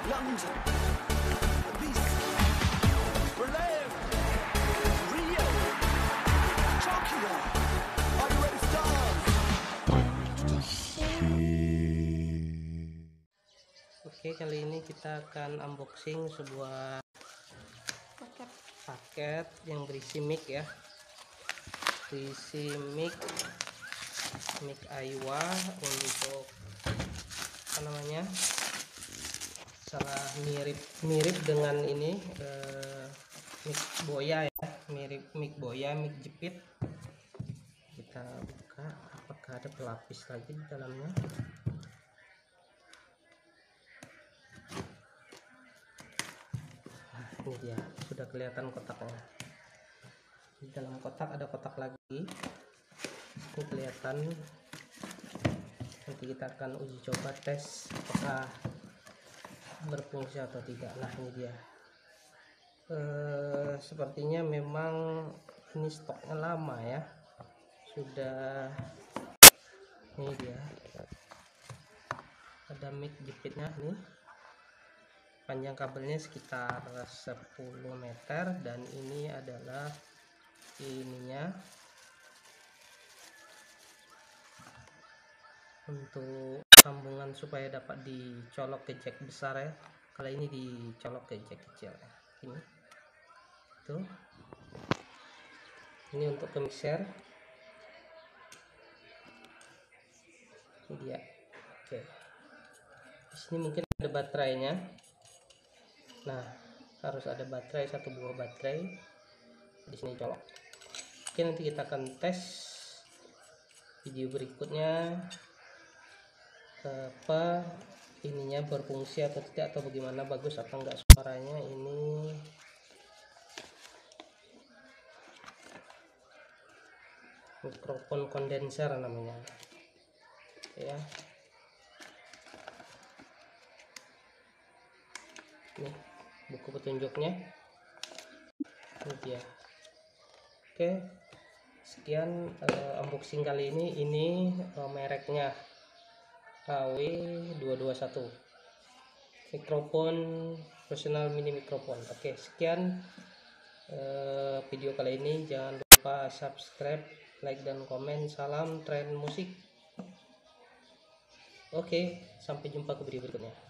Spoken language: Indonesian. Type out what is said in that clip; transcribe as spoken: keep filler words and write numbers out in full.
London, Beast, Berlin, Rio, Tokyo. Are you ready, stars? Oke, kali ini kita akan unboxing sebuah paket paket yang berisi mic ya, berisi mic mic Aiwa untuk apa namanya, salah mirip mirip dengan ini eh, mic Boya ya, mirip mic Boya, mic jepit. Kita buka, apakah ada pelapis lagi di dalamnya. Ini dia, sudah kelihatan kotaknya. Di dalam kotak ada kotak lagi, ini kelihatan. Nanti kita akan uji coba tes apakah berfungsi atau tidak. Nah, ini dia. Eh, sepertinya memang ini stoknya lama ya, sudah. Ini dia, ada mic jepitnya nih. Panjang kabelnya sekitar sepuluh meter, dan ini adalah ininya untuk sambungan supaya dapat dicolok ke jack besar ya. Kalau ini dicolok ke jack kecil ya. Ini tuh, ini untuk ke mixer. Ini dia. Oke, di sini mungkin ada baterainya. Nah, harus ada baterai, satu buah baterai di sini colok. Oke, nanti kita akan tes video berikutnya apa ininya berfungsi atau tidak, atau bagaimana, bagus atau enggak suaranya. Ini mikrofon kondenser namanya ya. Nih buku petunjuknya, ini dia. Oke, sekian uh, unboxing kali ini. Ini uh, mereknya H W dua dua satu, mikrofon personal mini mikrofon. Oke, sekian uh, video kali ini. Jangan lupa subscribe, like dan komen. Salam tren musik. Oke, sampai jumpa ke video berikutnya.